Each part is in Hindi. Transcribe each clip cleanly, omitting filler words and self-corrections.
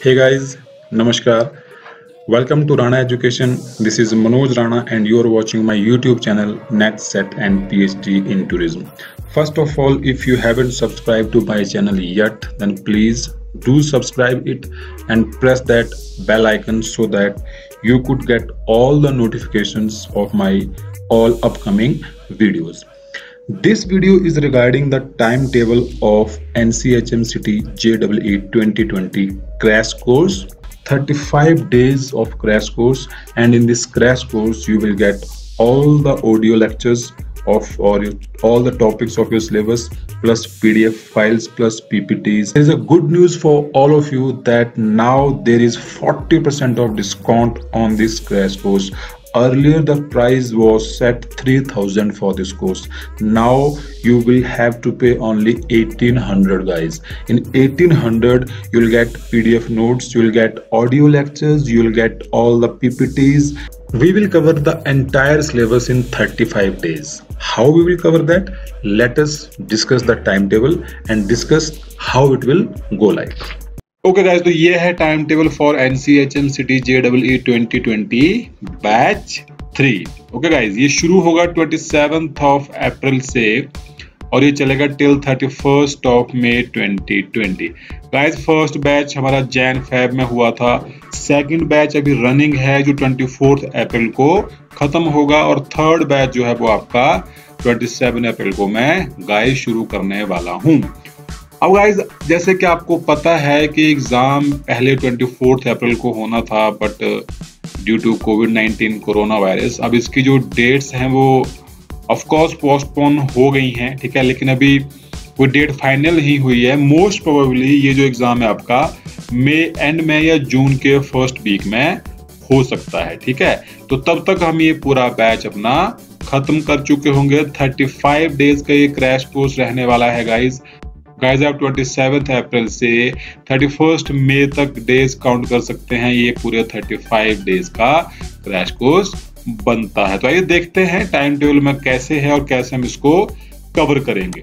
Hey guys, Namaskar. Welcome to Rana Education. This is Manoj Rana and you are watching my YouTube channel Net Set and PhD in Tourism. First of all, if you haven't subscribed to my channel yet, then please do subscribe it and press that bell icon so that you could get all the notifications of my all upcoming videos. This video is regarding the timetable of NCHMCT JEE 2020 crash course. 35 days of crash course, and in this crash course you will get all the audio lectures of all the topics of your syllabus plus PDF files plus PPTs. There is a good news for all of you that now there is 40% of discount on this crash course. Earlier the price was set 3,000 for this course. Now you will have to pay only 1,800 guys. In 1,800 you will get PDF notes, you will get audio lectures, you will get all the PPTs. We will cover the entire syllabus in 35 days. How we will cover that? Let us discuss the timetable and discuss how it will go like. Okay guys, तो ये है time table for NCHMCT JEE 2020 batch 3। Okay guys, ये शुरू होगा 27 अप्रैल से और ये चलेगा टिल 31 मई 2020। गाइस, फर्स्ट बैच हमारा जैन फेब में हुआ था, सेकंड बैच अभी रनिंग है जो 24 अप्रैल को खत्म होगा और थर्ड बैच जो है वो आपका 27 अप्रैल को मैं गाइस शुरू करने वाला हूँ। अब गाइज, जैसे कि आपको पता है कि एग्जाम पहले 24 अप्रैल को होना था, बट ड्यू टू कोविड-19 कोरोना वायरस अब इसकी जो डेट्स हैं वो ऑफ कोर्स पोस्टपोन हो गई हैं, ठीक है, लेकिन अभी वो डेट फाइनल ही हुई है। मोस्ट प्रोबेबली ये जो एग्जाम है आपका एंड में या जून के फर्स्ट वीक में हो सकता है, ठीक है। तो तब तक हम ये पूरा बैच अपना खत्म कर चुके होंगे। 35 डेज का ये क्रैश कोर्स रहने वाला है गाइज। आप 27 अप्रैल से 31 मई तक डेज काउंट कर सकते हैं। ये पूरे 35 डेज का क्रैश कोर्स बनता है। तो आइए देखते हैं टाइम टेबल में कैसे है और कैसे हम इसको कवर करेंगे।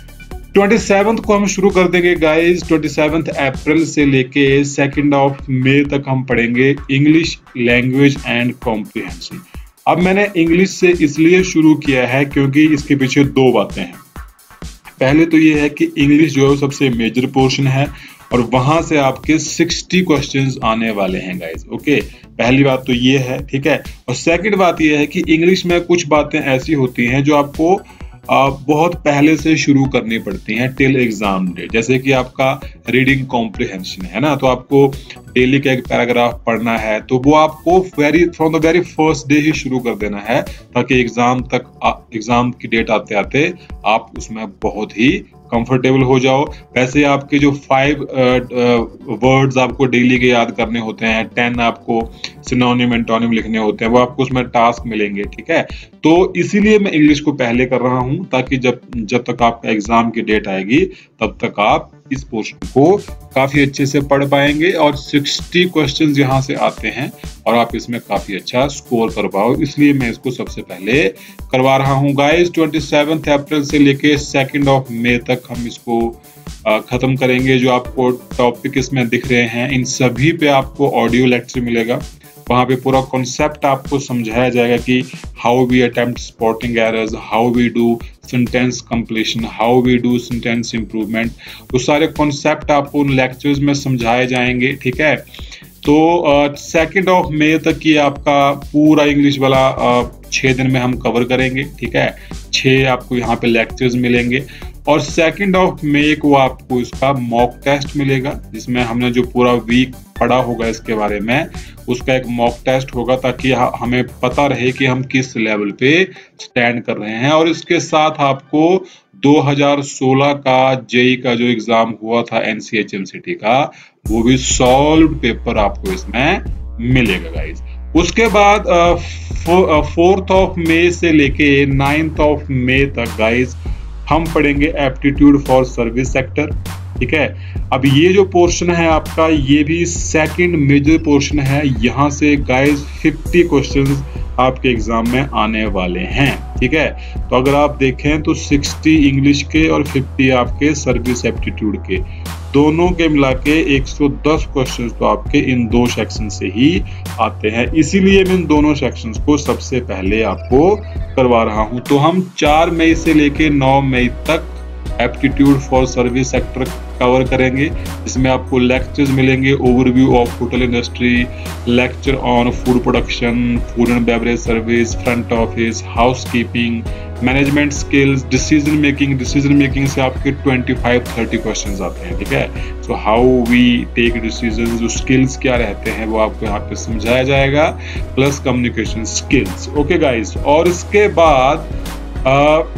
27 को हम शुरू कर देंगे गाइस। 27 अप्रैल से लेके 2 मई तक हम पढ़ेंगे इंग्लिश लैंग्वेज एंड कॉम्प्रिहेंशन। अब मैंने इंग्लिश से इसलिए शुरू किया है क्योंकि इसके पीछे दो बातें हैं। पहले तो ये है कि इंग्लिश जो है सबसे मेजर पोर्शन है और वहां से आपके 60 क्वेश्चंस आने वाले हैं गाइस। ओके, पहली बात तो ये है, ठीक है। और सेकंड बात ये है कि इंग्लिश में कुछ बातें ऐसी होती हैं जो आपको बहुत पहले से शुरू करनी पड़ती हैं टिल एग्जाम डे। जैसे कि आपका रीडिंग कॉम्प्रिहेंशन है ना, तो आपको डेली का एक पैराग्राफ पढ़ना है, तो वो आपको from the very first day ही शुरू कर देना है ताकि एग्जाम की डेट आते आते आप उसमें बहुत ही कंफर्टेबल हो जाओ। वैसे आपके जो 5 वर्ड्स आपको डेली के याद करने होते हैं, 10 आपको सिनोनिम एंटोनिम लिखने होते हैं, वो आपको उसमें टास्क मिलेंगे, ठीक है। तो इसीलिए मैं इंग्लिश को पहले कर रहा हूं ताकि जब तक आपका एग्जाम की डेट आएगी तब तक आप इस पोर्शन को काफी अच्छे से पढ़ पाएंगे और 60 क्वेश्चंस यहाँ से आते हैं और आप इसमें काफी अच्छा स्कोर कर पाओ, इसलिए मैं इसको सबसे पहले करवा रहा हूँ गाइस। 27 अप्रैल से लेके 2 मई तक हम इसको खत्म करेंगे। जो आपको टॉपिक इसमें दिख रहे हैं इन सभी पे आपको ऑडियो लेक्चर मिलेगा। वहां पे पूरा कॉन्सेप्ट आपको समझाया जाएगा कि how we attempt spotting errors, how we do sentence completion, how we do sentence improvement. वो सारे कॉन्सेप्ट आपको उन लेक्चर्स में समझाए जाएंगे, ठीक है। तो 2 मई तक ये आपका पूरा इंग्लिश वाला 6 दिन में हम कवर करेंगे, ठीक है। 6 आपको यहाँ पे लेक्चर्स मिलेंगे और 2 मई को आपको इसका मॉक टेस्ट मिलेगा जिसमें हमने जो पूरा वीक पढ़ा होगा इसके बारे में उसका एक मॉक टेस्ट होगा ताकि हमें पता रहे कि हम किस लेवल पे स्टैंड कर रहे हैं। और इसके साथ आपको 2016 का जेई का जो एग्जाम हुआ था NCHMCT का, वो भी सॉल्व्ड पेपर आपको इसमें मिलेगा गाइस। उसके बाद 4 मई से लेके 9 मई तक गाइस हम पढ़ेंगे एप्टीट्यूड फॉर सर्विस सेक्टर, ठीक है। अब ये जो पोर्शन है आपका ये भी सेकंड मेजर पोर्शन है। यहाँ से गाइस 50 क्वेश्चंस आपके एग्जाम में आने वाले हैं, ठीक है। तो अगर आप देखें तो 60 इंग्लिश के और 50 आपके सर्विस एप्टीट्यूड के। दोनों के मिला के 110 क्वेश्चन तो आपके इन 2 सेक्शन से ही आते हैं, इसीलिए मैं इन दोनों सेक्शंस को सबसे पहले आपको करवा रहा हूं। तो हम 4 मई से लेके 9 मई तक aptitude for service sector cover करेंगे। इसमें आपको लेक्चर्स मिलेंगे, overview of hotel industry, lecture on food production, food and beverage service, front office, housekeeping, management skills, decision making से आपके 25-30 क्वेश्चंस आते हैं, ठीक है। So how we take decision, जो स्किल्स क्या रहते हैं वो आपको यहाँ पे समझाया जाएगा, plus communication skills. Okay guys, और इसके बाद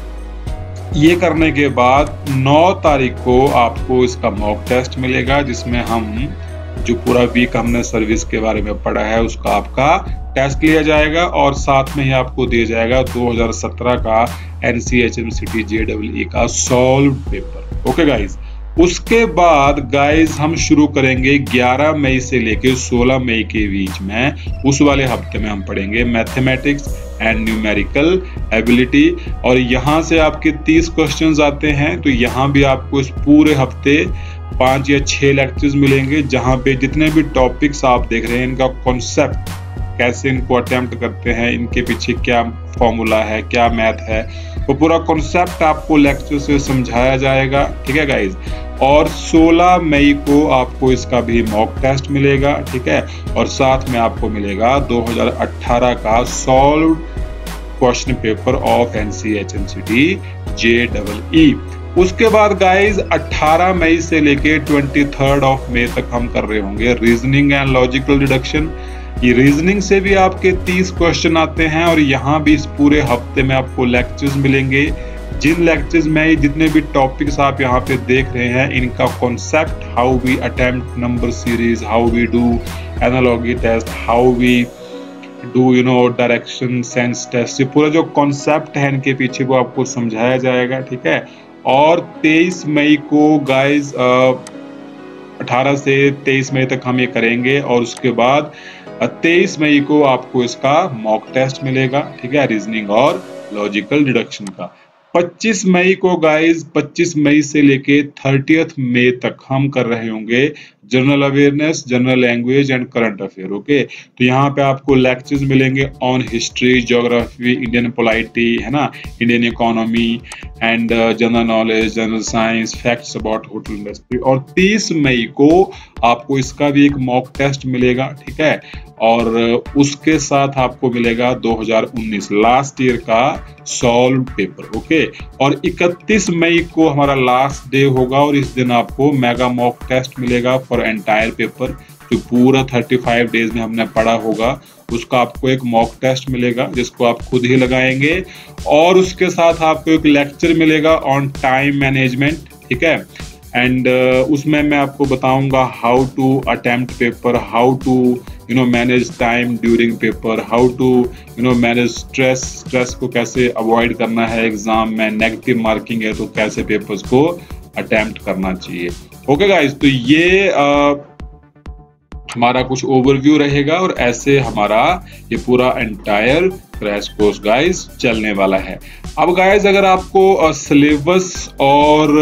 ये करने के बाद 9 तारीख को आपको इसका मॉक टेस्ट मिलेगा, जिसमें हम जो पूरा वीक हमने सर्विस के बारे में पढ़ा है उसका आपका टेस्ट लिया जाएगा, और साथ में ही आपको दिया जाएगा 2017 का NCHMCT JEE का सॉल्व पेपर। ओके गाइज, उसके बाद गाइज हम शुरू करेंगे 11 मई से लेके 16 मई के बीच में, उस वाले हफ्ते में हम पढ़ेंगे मैथमेटिक्स एंड न्यूमेरिकल एबिलिटी, और यहाँ से आपके 30 क्वेश्चंस आते हैं। तो यहाँ भी आपको इस पूरे हफ्ते 5 या 6 लेक्चर्स मिलेंगे, जहाँ पे जितने भी टॉपिक्स आप देख रहे हैं इनका कॉन्सेप्ट कैसे इनको अटेम्प्ट करते हैं, इनके पीछे क्या फॉर्मूला है, क्या मैथ है, वो पूरा कॉन्सेप्ट आपको लेक्चर से समझाया जाएगा, ठीक है गाइज। और 16 मई को आपको इसका भी मॉक टेस्ट मिलेगा, ठीक है, और साथ में आपको मिलेगा 2018 का solve question paper of NCHMCT JEE। उसके बाद गाइज 18 मई से लेके 23 मई तक हम कर रहे होंगे रीजनिंग एंड लॉजिकल डिडक्शन। ये रीजनिंग से भी आपके 30 क्वेश्चन आते हैं, और यहाँ भी इस पूरे हफ्ते में आपको लेक्चर्स मिलेंगे, जिन लेक्चर्स में जितने भी टॉपिक्स आप यहाँ पे देख रहे हैं इनका concept, how we attempt number series, how we do analogy test, how we do direction sense test, ये पूरा जो कॉन्सेप्ट है इनके पीछे वो आपको समझाया जाएगा, ठीक है। और 23 मई को गाइज 18 से 23 मई तक हम ये करेंगे, और उसके बाद 23 मई को आपको इसका मॉक टेस्ट मिलेगा, ठीक है, रीजनिंग और लॉजिकल डिडक्शन का। 25 मई को गाइज 25 मई से लेके 30 मई तक हम कर रहे होंगे general awareness, general language and current affair. Okay, तो यहाँ पे आपको लेक्चर्स मिलेंगे on history, geography, Indian polity, है ना, Indian economy and general knowledge, general science, facts about hotel industry. और 30 मई को आपको इसका भी एक मॉक टेस्ट मिलेगा, ठीक है, और उसके साथ आपको मिलेगा 2019 लास्ट ईयर का सॉल्व पेपर। ओके, और 31 मई को हमारा लास्ट डे होगा, और इस दिन आपको मेगा मॉक टेस्ट मिलेगा फॉर एंटायर पेपर, जो पूरा 35 डेज में हमने पढ़ा होगा उसका आपको एक मॉक टेस्ट मिलेगा, जिसको आप खुद ही लगाएंगे, और उसके साथ आपको एक लेक्चर मिलेगा ऑन टाइम मैनेजमेंट, ठीक है। एंड उसमें मैं आपको बताऊंगा how to attempt paper, how to manage time during paper, how to manage stress को कैसे अवॉइड करना है एग्जाम में, नेगेटिव मार्किंग है तो कैसे पेपर्स को अटेम्प्ट करना चाहिए। ओके गाइस, तो ये हमारा कुछ ओवरव्यू रहेगा, और ऐसे हमारा ये पूरा एंटायर क्रैश कोर्स गाइस चलने वाला है। अब गाइस अगर आपको सिलेबस और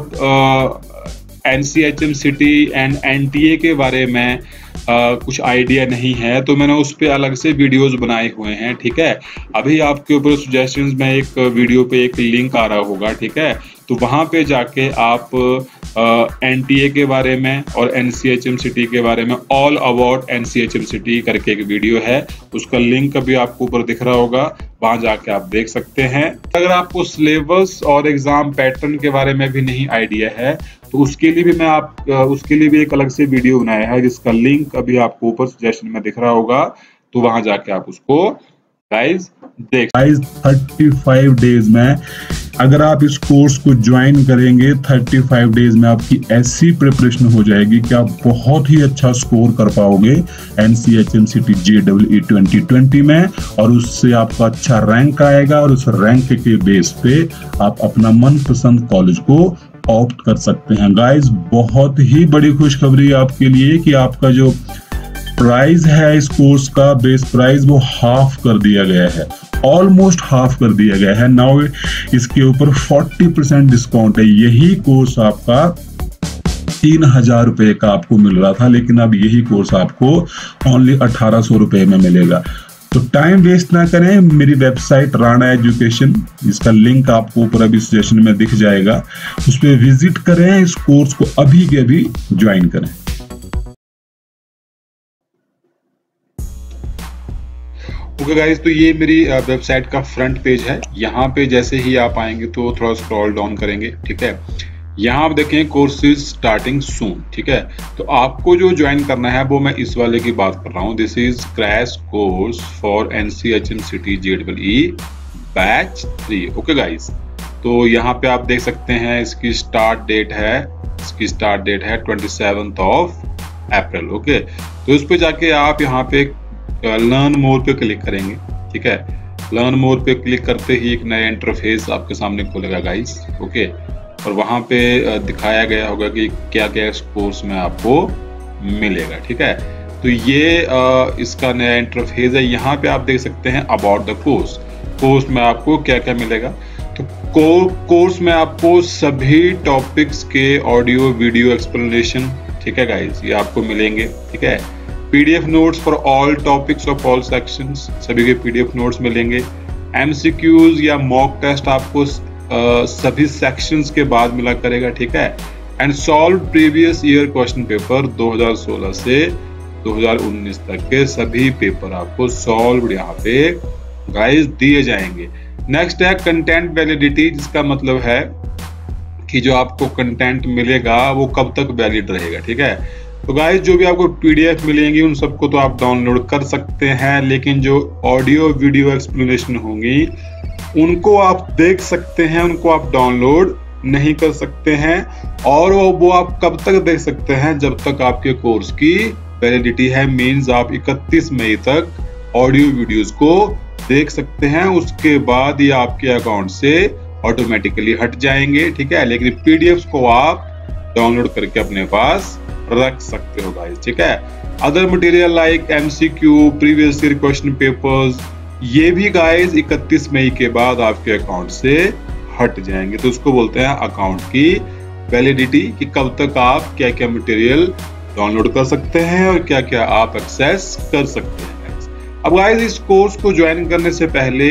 NCHMCT एंड NTA के बारे में कुछ आइडिया नहीं है, तो मैंने उस पर अलग से वीडियोस बनाए हुए हैं, ठीक है। अभी आपके ऊपर सजेशंस में एक वीडियो पे एक लिंक आ रहा होगा, ठीक है, तो वहां पे जाके आप NTA के बारे में और NCHMCT के बारे में, ऑल अबाउट NCHMCT करके एक वीडियो है, उसका लिंक अभी आपको ऊपर दिख रहा होगा, वहां जाके आप देख सकते हैं। अगर आपको सिलेबस और एग्जाम पैटर्न के बारे में भी नहीं आइडिया है, तो उसके लिए भी एक अलग से वीडियो बनाया है, जिसका लिंक अभी आपको ऊपर सजेशन में दिख रहा होगा, तो वहां जाके आप उसको गाइस 35 डेज में अगर आप इस कोर्स को ज्वाइन करेंगे, 35 डेज में आपकी ऐसी प्रिपरेशन हो जाएगी कि आप बहुत ही अच्छा स्कोर कर पाओगे NCHMCT JEE 2020 में, और उससे आपका अच्छा रैंक आएगा, और उस रैंक के बेस पे आप अपना मनपसंद कॉलेज को ऑप्ट कर सकते हैं। गाइस, बहुत ही बड़ी खुशखबरी आपके लिए कि आपका जो प्राइस है इस कोर्स का, बेस प्राइस, वो हाफ कर दिया गया है, ऑलमोस्ट हाफ कर दिया गया है। नाउ इसके ऊपर 40% डिस्काउंट है। यही कोर्स आपका 3000 रुपए का आपको मिल रहा था, लेकिन अब यही कोर्स आपको ओनली 1800 रुपए में मिलेगा। तो टाइम वेस्ट ना करें, मेरी वेबसाइट राणा एजुकेशन, इसका लिंक आपको ऊपर अभी सजेशन में दिख जाएगा, उस पर विजिट करें, इस कोर्स को अभी के अभी ज्वाइन करें। ओके गाइस, तो ये मेरी वेबसाइट का फ्रंट पेज है। यहाँ पे जैसे ही आप आएंगे तो थोड़ा स्क्रॉल डाउन करेंगे, ठीक है। यहाँ आप देखें कोर्सेज स्टार्टिंग सून, ठीक है। तो आपको जो ज्वाइन करना है वो मैं इस वाले की बात कर रहा हूँ। This is crash course for NCHMCT JEE batch 3। Okay guys, तो यहाँ पे आप देख सकते हैं इसकी स्टार्ट डेट है 27 अप्रैल। ओके, तो इस पे जाके आप यहाँ पे लर्न मोर पे क्लिक करेंगे, ठीक है। लर्न मोर पे क्लिक करते ही एक नया इंटरफेस आपके सामने खुलेगा गाइस। ओके, और वहां पे दिखाया गया होगा कि क्या क्या इस कोर्स में आपको मिलेगा, ठीक है। तो ये इसका नया इंटरफेस है। यहाँ पे आप देख सकते हैं अबाउट द कोर्स में आपको क्या क्या मिलेगा। तो कोर्स में आपको सभी टॉपिक्स के ऑडियो वीडियो एक्सप्लेनेशन, ठीक है गाइस, ये आपको मिलेंगे, ठीक है। PDF notes for all topics of all sections, सभी के PDF नोट्स मिलेंगे। MCQs या मॉक टेस्ट आपको सभी सेक्शंस के बाद मिला करेगा, ठीक है। And solve previous year question paper 2016 से 2019 तक के सभी पेपर आपको सॉल्व यहाँ पे गाइस दिए जाएंगे। नेक्स्ट है कंटेंट वैलिडिटी, जिसका मतलब है कि जो आपको कंटेंट मिलेगा वो कब तक वैलिड रहेगा, ठीक है। तो गाइस, जो भी आपको PDF मिलेंगी उन सबको तो आप डाउनलोड कर सकते हैं, लेकिन जो ऑडियो वीडियो एक्सप्लेनेशन होंगी उनको आप देख सकते हैं, उनको आप डाउनलोड नहीं कर सकते हैं। और वो आप कब तक देख सकते हैं, जब तक आपके कोर्स की वैलिडिटी है। मींस आप 31 मई तक ऑडियो वीडियोस को देख सकते हैं, उसके बाद ये आपके अकाउंट से ऑटोमेटिकली हट जाएंगे, ठीक है। लेकिन PDFs को आप डाउनलोड करके अपने पास रख सकते हो गाइस, ठीक है। Other material like MCQ, previous year question papers, ये भी गाइस 31 मई के बाद आपके अकाउंट से हट जाएंगे। तो उसको बोलते हैं अकाउंट की वैलिडिटी, कि कब तक आप क्या क्या मटेरियल डाउनलोड कर सकते हैं और क्या क्या आप एक्सेस कर सकते हैं। अब गाइस, इस कोर्स को ज्वाइन करने से पहले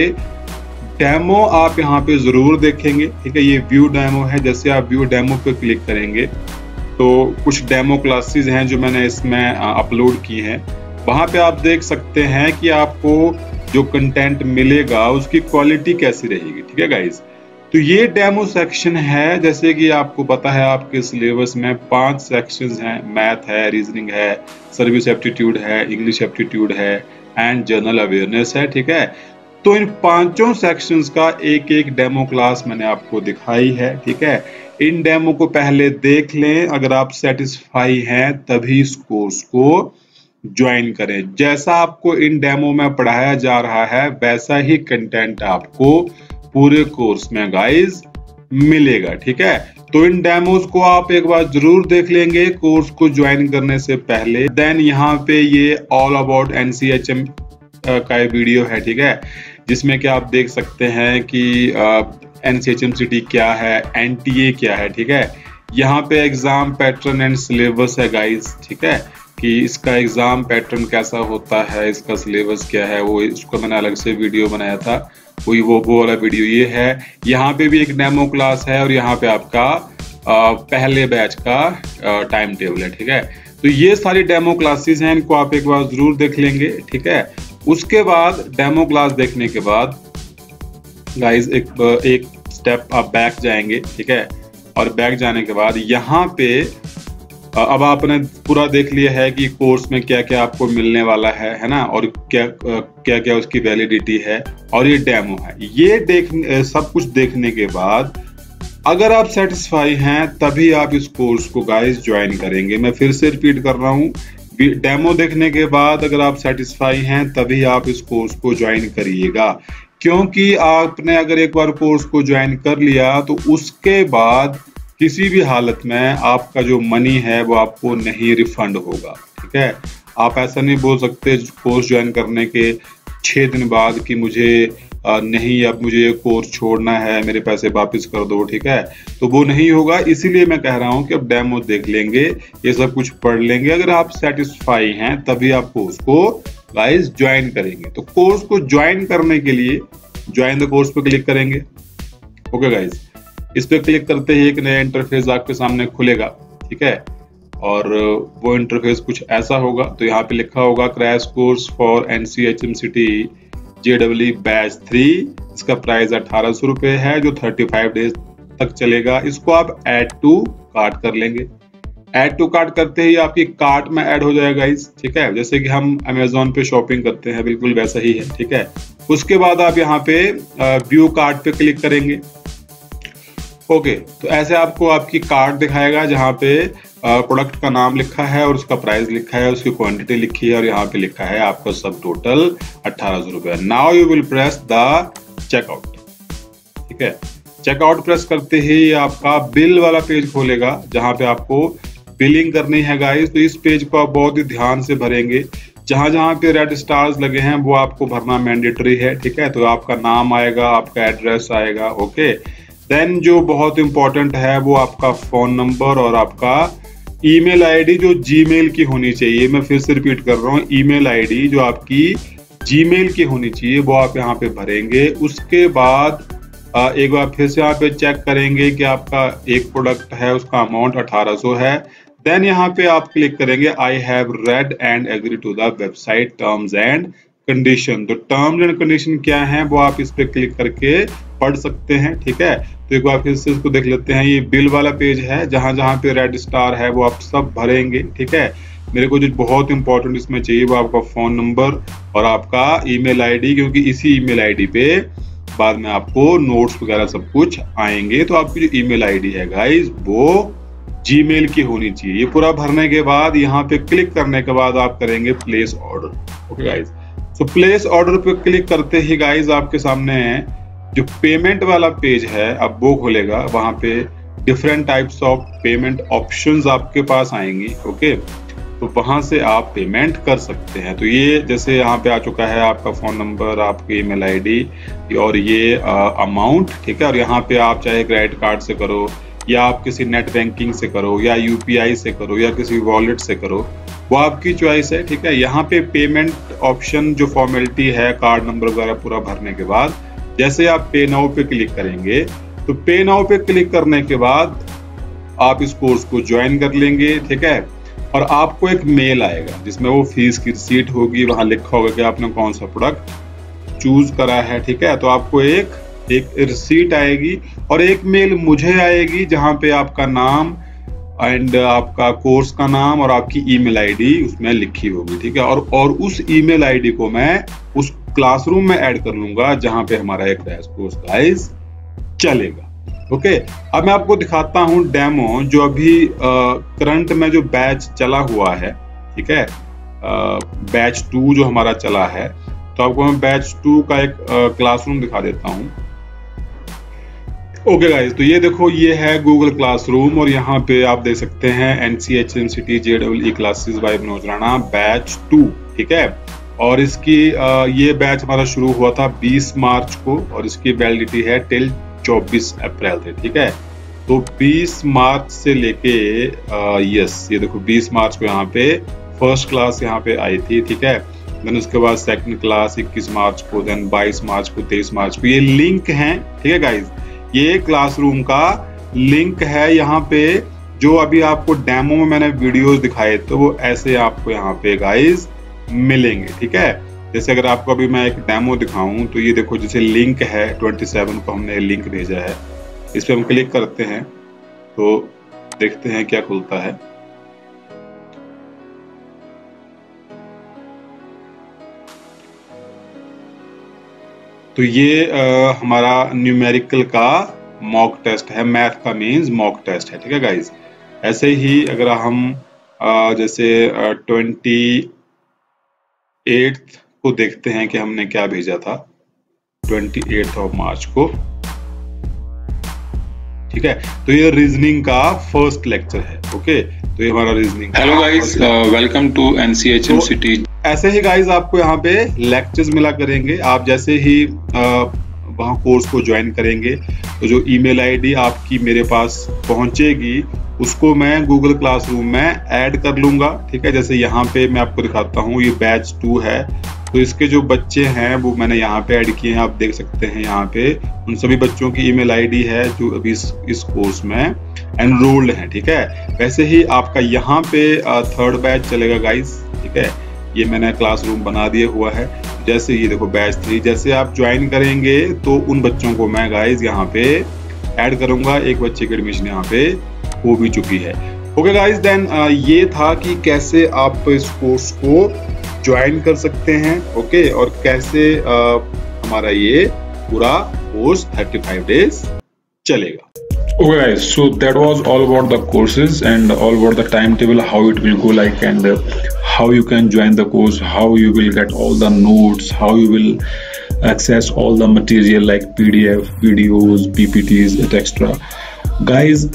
डेमो आप यहाँ पे जरूर देखेंगे, ठीक है। ये व्यू डेमो है, जैसे आप व्यू डेमो पे क्लिक करेंगे तो कुछ डेमो क्लासेस हैं जो मैंने इसमें अपलोड की हैं। वहां पे आप देख सकते हैं कि आपको जो कंटेंट मिलेगा उसकी क्वालिटी कैसी रहेगी, ठीक है गाइस। तो ये डेमो सेक्शन है। जैसे कि आपको पता है आपके सिलेबस में 5 सेक्शंस हैं, मैथ है, रीजनिंग है, सर्विस एप्टीट्यूड है, इंग्लिश एप्टीट्यूड है एंड जनरल अवेयरनेस है, ठीक है। तो इन 5 सेक्शंस का एक एक डेमो क्लास मैंने आपको दिखाई है, ठीक है। इन डेमो को पहले देख लें, अगर आप सेटिस्फाई हैं तभी इस कोर्स को ज्वाइन करें। जैसा आपको इन डेमो में पढ़ाया जा रहा है वैसा ही कंटेंट आपको पूरे कोर्स में गाइस मिलेगा, ठीक है। तो इन डेमोज को आप एक बार जरूर देख लेंगे कोर्स को ज्वाइन करने से पहले। देन यहाँ पे ये ऑल अबाउट NCHM का वीडियो है, ठीक है, जिसमें कि आप देख सकते हैं कि NCHMCT क्या है, NTA क्या है, ठीक है। यहाँ पे एग्जाम पैटर्न एंड सिलेबस है गाइस, ठीक है, कि इसका एग्जाम पैटर्न कैसा होता है, इसका सिलेबस क्या है, वो इसको मैंने अलग से वीडियो बनाया था, वो वाला वीडियो ये है। यहाँ पे भी एक डेमो क्लास है और यहाँ पे आपका पहले बैच का टाइम टेबल है, ठीक है। तो ये सारी डेमो क्लासेस हैं, इनको आप एक बार जरूर देख लेंगे, ठीक है। उसके बाद डेमो क्लास देखने के बाद गाइस एक स्टेप आप बैक जाएंगे, ठीक है। और बैक जाने के बाद यहाँ पे अब आपने पूरा देख लिया है कि कोर्स में क्या क्या आपको मिलने वाला है ना, और क्या क्या उसकी वैलिडिटी है, और ये डेमो है। ये सब कुछ देखने के बाद अगर आप सेटिस्फाई हैं तभी आप इस कोर्स को गाइस ज्वाइन करेंगे। मैं फिर से रिपीट कर रहा हूँ, डेमो देखने के बाद अगर आप सेटिस्फाई हैं तभी आप इस कोर्स को ज्वाइन करिएगा, क्योंकि आपने अगर एक बार कोर्स को ज्वाइन कर लिया तो उसके बाद किसी भी हालत में आपका जो मनी है वो आपको नहीं रिफंड होगा, ठीक है। आप ऐसा नहीं बोल सकते कोर्स ज्वाइन करने के 6 दिन बाद कि मुझे नहीं अब मुझे ये कोर्स छोड़ना है, मेरे पैसे वापस कर दो, ठीक है, तो वो नहीं होगा। इसीलिए मैं कह रहा हूँ कि अब डेमो देख लेंगे, ये सब कुछ पढ़ लेंगे, अगर आप सेटिस्फाई हैं तभी आप कोर्स को गाइस ज्वाइन करेंगे। तो कोर्स को ज्वाइन करने के लिए ज्वाइन द कोर्स पे क्लिक करेंगे। ओके गाइस, इस पे क्लिक करते ही एक नया इंटरफेस आपके सामने खुलेगा, ठीक है, और वो इंटरफेस कुछ ऐसा होगा। तो यहाँ पे लिखा होगा crash course for NCHMCT JEE batch 3, इसका प्राइस 1800 रुपए है, जो 35 डेज तक चलेगा। इसको आप ऐड टू कार्ट कर लेंगे। ऐड टू कार्ट करते ही आपकी कार्ट में ऐड हो जाएगा गाइस, ठीक है, जैसे कि हम अमेजोन पे शॉपिंग करते हैं, बिल्कुल वैसा ही है, ठीक है। उसके बाद आप यहाँ पे व्यू कार्ट पे क्लिक करेंगे। ओके, तो ऐसे आपको आपकी कार्ट दिखाएगा जहाँ पे प्रोडक्ट का नाम लिखा है और उसका प्राइस लिखा है, उसकी क्वांटिटी लिखी है और यहाँ पे लिखा है आपका सब टोटल 1800 रुपए। Now you will press the checkout, ठीक है। चेकआउट प्रेस करते ही आपका बिल वाला पेज खोलेगा जहाँ पे आपको बिलिंग करनी है गाइस। तो इस पेज को आप बहुत ही ध्यान से भरेंगे, जहां जहां पे रेड स्टार्स लगे हैं वो आपको भरना मैंडेटरी है, ठीक है। तो आपका नाम आएगा, आपका एड्रेस आएगा, ओके। देन जो बहुत इंपॉर्टेंट है वो आपका फोन नंबर और आपका ईमेल आईडी जो जीमेल की होनी चाहिए। मैं फिर से रिपीट कर रहा हूँ, ईमेल आईडी जो आपकी जीमेल की होनी चाहिए वो आप यहाँ पे भरेंगे। उसके बाद एक बार फिर से यहाँ पे चेक करेंगे कि आपका एक प्रोडक्ट है उसका अमाउंट 1800 है। देन यहाँ पे आप क्लिक करेंगे I have read and agree to the website terms and condition. तो टर्म्स एंड कंडीशन क्या है वो आप इस पे क्लिक करके पढ़ सकते हैं, ठीक है। तो एक बार फिर से इसको देख लेते हैं। ये बिल वाला पेज है, जहां जहां पे रेड स्टार है वो आप सब भरेंगे, ठीक है। मेरे को जो बहुत इंपॉर्टेंट इसमें चाहिए वो आपका फोन नंबर और आपका ईमेल आईडी, क्योंकि इसी ईमेल आईडी पे बाद में आपको नोट्स वगैरह सब कुछ आएंगे। तो आपकी जो ईमेल आईडी है गाइस वो जीमेल की होनी चाहिए। ये पूरा भरने के बाद यहाँ पे क्लिक करने के बाद आप करेंगे place order. Okay guys, so place order पे क्लिक करते ही गाइस आपके सामने जो पेमेंट वाला पेज है अब वो खुलेगा। वहां पे different types of payment options आपके पास आएंगी, ओके। तो वहां से आप पेमेंट कर सकते हैं। तो ये जैसे यहाँ पे आ चुका है आपका फोन नंबर, आपकी ईमेल आईडी और ये अमाउंट, ठीक है। और यहाँ पे आप चाहे क्रेडिट कार्ड से करो या आप किसी नेट बैंकिंग से करो या UPI से करो या किसी वॉलेट से करो, वो आपकी चॉइस है, ठीक है। यहाँ पे पेमेंट ऑप्शन जो फॉर्मेलिटी है, कार्ड नंबर वगैरह पूरा भरने के बाद जैसे आप पे नाउ पे क्लिक करेंगे, तो पे नाउ पे क्लिक करने के बाद आप इस कोर्स को ज्वाइन कर लेंगे, ठीक है। और आपको एक मेल आएगा जिसमें वो फीस की रिसीट होगी, वहां लिखा होगा कि आपने कौन सा प्रोडक्ट चूज करा है, ठीक है। तो आपको एक रिसीट आएगी और एक मेल मुझे आएगी जहां पे आपका नाम एंड आपका कोर्स का नाम और आपकी ईमेल आईडी उसमें लिखी होगी, ठीक है। और उस ईमेल आईडी को मैं उस क्लासरूम में ऐड कर लूंगा जहां पे हमारा एक क्रैश कोर्स गाइस चलेगा, ओके। अब मैं आपको दिखाता हूं डेमो जो अभी करंट में जो बैच चला हुआ है, ठीक है, बैच 2 जो हमारा चला है। तो आपको मैं बैच 2 का एक क्लासरूम दिखा देता हूं। ओके गाइस, तो ये देखो, ये है गूगल क्लासरूम और यहाँ पे आप देख सकते हैं NCHMCT JEE classes by Manoj Rana batch 2, ठीक है। और इसकी ये बैच हमारा शुरू हुआ था 20 मार्च को और इसकी वैलिडिटी है टिल 24 अप्रैल से, ठीक है। तो 20 मार्च से लेके यस, ये देखो 20 मार्च को यहाँ पे फर्स्ट क्लास यहाँ पे आई थी, ठीक है। देन उसके बाद सेकंड क्लास 21 मार्च को, देन 22 मार्च को, 23 मार्च को। ये लिंक है, ठीक है गाइज, ये क्लासरूम का लिंक है। यहाँ पे जो अभी आपको डेमो में मैंने वीडियोस दिखाए तो वो ऐसे आपको यहाँ पे गाइज मिलेंगे, ठीक है। जैसे अगर आपको अभी मैं एक डेमो दिखाऊं तो ये देखो, जैसे लिंक है 27 को हमने लिंक भेजा है, इस पे हम क्लिक करते हैं तो देखते हैं क्या खुलता है। तो ये हमारा न्यूमेरिकल का मॉक टेस्ट है, मैथ का मीन्स मॉक टेस्ट है, ठीक है गाइज। ऐसे ही अगर हम जैसे 28 को देखते हैं कि हमने क्या भेजा था 28 ऑफ मार्च को। ठीक है। तो ये रीजनिंग का फर्स्ट लेक्चर है। ओके, तो ये हमारा reasoning. Hello guys, welcome to NCHM city. ऐसे ही गाइस आपको यहाँ पे लेक्चर्स मिला करेंगे। आप जैसे ही वहाँ कोर्स को ज्वाइन करेंगे तो जो ईमेल आईडी आपकी मेरे पास पहुंचेगी उसको मैं गूगल क्लासरूम में ऐड कर लूंगा। ठीक है, जैसे यहाँ पे मैं आपको दिखाता हूँ, ये बैच 2 है, तो इसके जो बच्चे हैं वो मैंने यहाँ पे ऐड किए हैं। आप देख सकते हैं यहाँ पे उन सभी बच्चों की ईमेल आईडी है जो अभी इस कोर्स में एनरोल्ड हैं। ठीक है, वैसे ही आपका यहाँ पे 3rd बैच चलेगा गाइस। ठीक है, ये मैंने क्लासरूम बना दिया हुआ है। जैसे ये देखो बैच 3, जैसे आप ज्वाइन करेंगे तो उन बच्चों को मैं गाइस यहाँ पे ऐड करूंगा। एक बच्चे की एडमिशन यहाँ पे हो भी चुकी है। ओके गाइस, देन ये था कि कैसे आप इस कोर्स को ज्वाइन कर सकते हैं। ओके, और कैसे हमारा ये पूरा कोर्स 35 डेज चलेगा। Okay guys, so that was all about the courses and all about the timetable, how it will go like, and how you can join the course, how you will get all the notes, how you will access all the material like PDF, videos, PPTs, etc. Guys,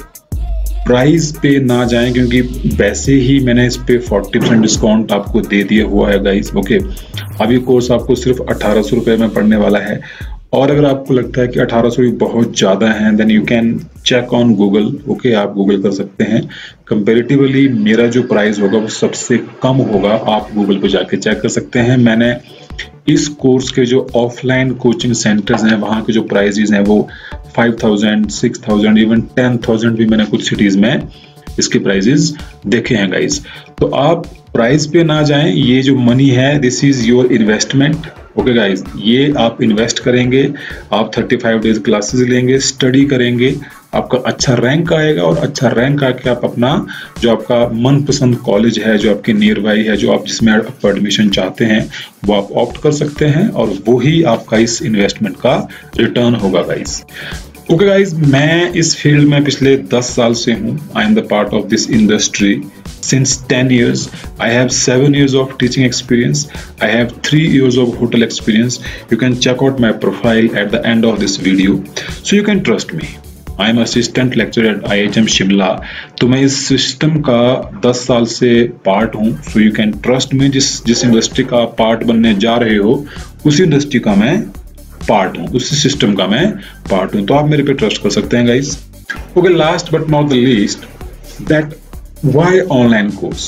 price पे ना जाएं क्योंकि वैसे ही मैंने इस पे 40% डिस्काउंट आपको दे दिया हुआ है गाइस। ओके, अब ये कोर्स आपको सिर्फ 1800 रुपये में पड़ने वाला है। और अगर आपको लगता है कि 1800 भी बहुत ज़्यादा है, then you can check on Google. Okay, आप गूगल कर सकते हैं। कंपेरेटिवली मेरा जो प्राइस होगा वो सबसे कम होगा, आप गूगल पे जाके चेक कर सकते हैं। मैंने इस कोर्स के जो ऑफलाइन कोचिंग सेंटर्स हैं वहाँ के जो प्राइजेज हैं वो 5000, 6000, इवन 10,000 भी मैंने कुछ सिटीज में इसके प्राइजेस देखे हैं गाइस। तो आप प्राइस पे ना जाएं, ये जो मनी है this is your investment. Okay guys, ये आप इन्वेस्ट करेंगे, आप 35 डेज क्लासेस लेंगे, स्टडी करेंगे, आपका अच्छा रैंक आएगा और अच्छा रैंक आके आप अपना जो आपका मनपसंद कॉलेज है, जो आपके नियर बाई है, जो आप जिसमें आप एडमिशन चाहते हैं वो आप ऑप्ट कर सकते हैं और वो ही आपका इस इन्वेस्टमेंट का रिटर्न होगा गाइस। ओके गाइस, मैं इस फील्ड में पिछले 10 साल से हूँ। I am the part of this industry since 10 years. I have 7 years of teaching experience. I have 3 years of hotel experience. You can check out my profile at the end of this video, so you can trust me. I am assistant lecturer at IHM Shimla. तो मैं इस सिस्टम का 10 साल से पार्ट हूँ, so you can trust me. जिस इंडस्ट्री का पार्ट बनने जा रहे हो उसी इंडस्ट्री का मैं पार्ट हूँ, उसी सिस्टम का मैं पार्ट हूँ, तो आप मेरे पे ट्रस्ट कर सकते हैं guys. Okay, last but not the least, that why online course?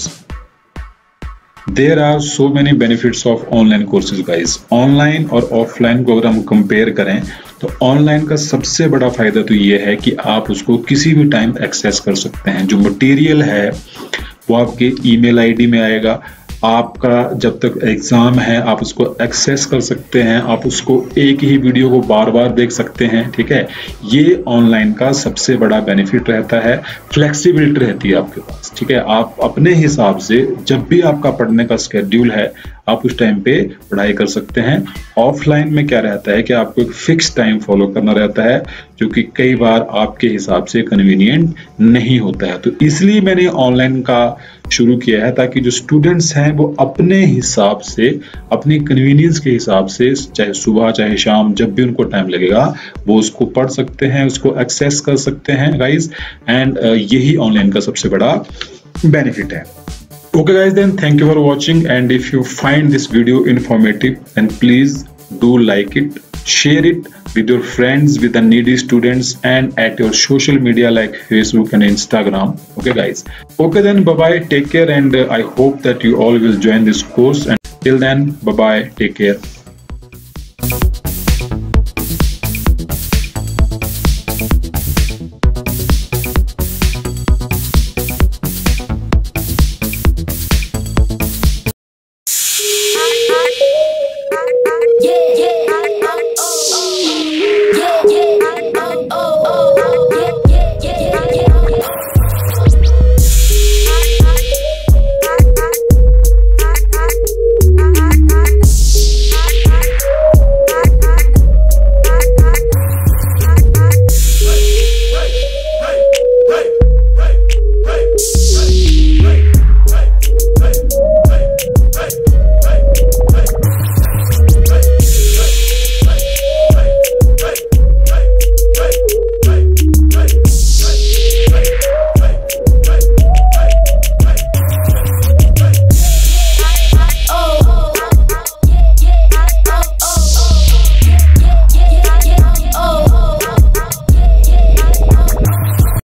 There are so many benefits of online courses guys. Online और ऑफलाइन को अगर हम कंपेयर करें तो ऑनलाइन का सबसे बड़ा फायदा तो ये है कि आप उसको किसी भी टाइम एक्सेस कर सकते हैं। जो मटेरियल है वो आपके ईमेल आईडी में आएगा। आपका जब तक एग्जाम है आप उसको एक्सेस कर सकते हैं, आप उसको एक ही वीडियो को बार बार देख सकते हैं। ठीक है, ये ऑनलाइन का सबसे बड़ा बेनिफिट रहता है। फ्लेक्सिबिलिटी रहती है आपके पास। ठीक है, आप अपने हिसाब से जब भी आपका पढ़ने का स्केड्यूल है आप उस टाइम पे पढ़ाई कर सकते हैं। ऑफलाइन में क्या रहता है कि आपको एक फिक्स टाइम फॉलो करना रहता है जो कि कई बार आपके हिसाब से कन्वीनियंट नहीं होता है। तो इसलिए मैंने ऑनलाइन का शुरू किया है ताकि जो स्टूडेंट्स हैं वो अपने हिसाब से, अपनी कन्वीनियंस के हिसाब से, चाहे सुबह चाहे शाम, जब भी उनको टाइम लगेगा वो उसको पढ़ सकते हैं, उसको एक्सेस कर सकते हैं गाइज। एंड यही ऑनलाइन का सबसे बड़ा बेनिफिट है। Okay guys, then thank you for watching, and if you find this video informative then please do like it, share it with your friends, with the needy students, and at your social media like Facebook and Instagram. Okay guys, okay then, bye bye, take care, and I hope that you all will join this course, and till then bye bye, take care.